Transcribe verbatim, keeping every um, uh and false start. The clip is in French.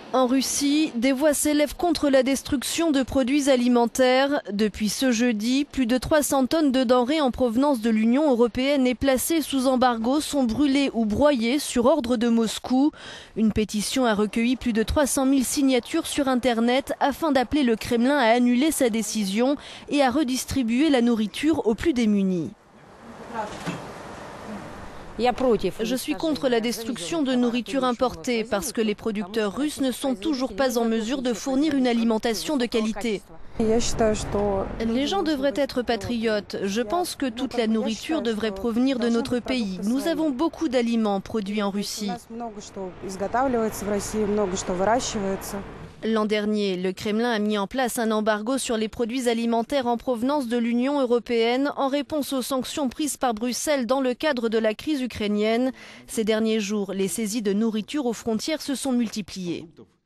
En Russie, des voix s'élèvent contre la destruction de produits alimentaires. Depuis ce jeudi, plus de trois cents tonnes de denrées en provenance de l'Union européenne et placées sous embargo sont brûlées ou broyées sur ordre de Moscou. Une pétition a recueilli plus de trois cent mille signatures sur Internet afin d'appeler le Kremlin à annuler sa décision et à redistribuer la nourriture aux plus démunis. Je suis contre la destruction de nourriture importée parce que les producteurs russes ne sont toujours pas en mesure de fournir une alimentation de qualité. Les gens devraient être patriotes. Je pense que toute la nourriture devrait provenir de notre pays. Nous avons beaucoup d'aliments produits en Russie. L'an dernier, le Kremlin a mis en place un embargo sur les produits alimentaires en provenance de l'Union européenne en réponse aux sanctions prises par Bruxelles dans le cadre de la crise ukrainienne. Ces derniers jours, les saisies de nourriture aux frontières se sont multipliées.